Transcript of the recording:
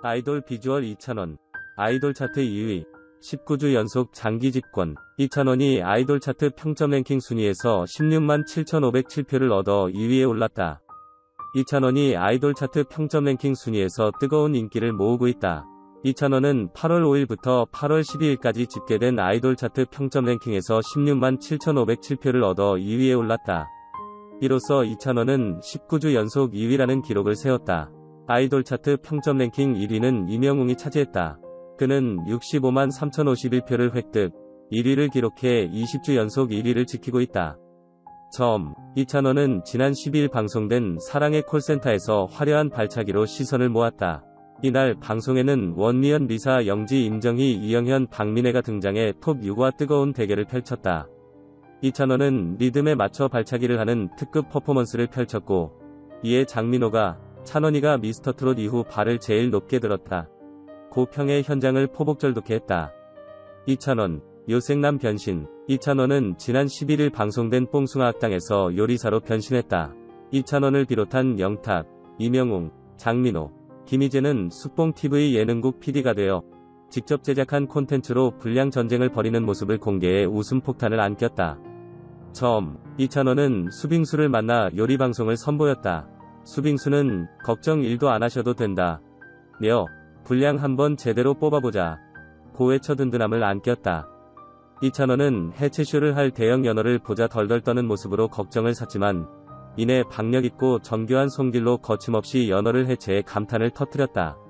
아이돌 비주얼 이찬원. 아이돌 차트 2위. 19주 연속 장기 집권. 이찬원이 아이돌 차트 평점 랭킹 순위에서 16만 7,507표를 얻어 2위에 올랐다. 이찬원이 아이돌 차트 평점 랭킹 순위에서 뜨거운 인기를 모으고 있다. 이찬원은 8월 5일부터 8월 12일까지 집계된 아이돌 차트 평점 랭킹에서 16만 7,507표를 얻어 2위에 올랐다. 이로써 이찬원은 19주 연속 2위라는 기록을 세웠다. 아이돌 차트 평점 랭킹 1위는 이명웅이 차지했다. 그는 65만 3,051표를 획득, 1위를 기록해 20주 연속 1위를 지키고 있다. 이찬원은 지난 12일 방송된 사랑의 콜센터에서 화려한 발차기로 시선을 모았다. 이날 방송에는 원미연, 리사, 영지, 임정희, 이영현, 박민혜가 등장해 톱 6와 뜨거운 대결을 펼쳤다. 이찬원은 리듬에 맞춰 발차기를 하는 특급 퍼포먼스를 펼쳤고, 이에 장민호가 찬원이가 미스터트롯 이후 발을 제일 높게 들었다. 고평의 현장을 포복절독해 했다. 이찬원, 요생남 변신. 이찬원은 지난 11일 방송된 뽕숭아 학당에서 요리사로 변신했다. 이찬원을 비롯한 영탁, 이명웅, 장민호, 김희재는 숙봉TV 예능국 PD가 되어 직접 제작한 콘텐츠로 불량 전쟁을 벌이는 모습을 공개해 웃음 폭탄을 안겼다. 이찬원은 수빙수를 만나 요리 방송을 선보였다. 수빙수는 걱정 1도 안 하셔도 된다. 며 분량 한번 제대로 뽑아보자. 고 외쳐 든든함을 안겼다. 이찬원은 해체쇼를 할 대형 연어를 보자 덜덜 떠는 모습으로 걱정을 샀지만 이내 박력있고 정교한 손길로 거침없이 연어를 해체해 감탄을 터뜨렸다.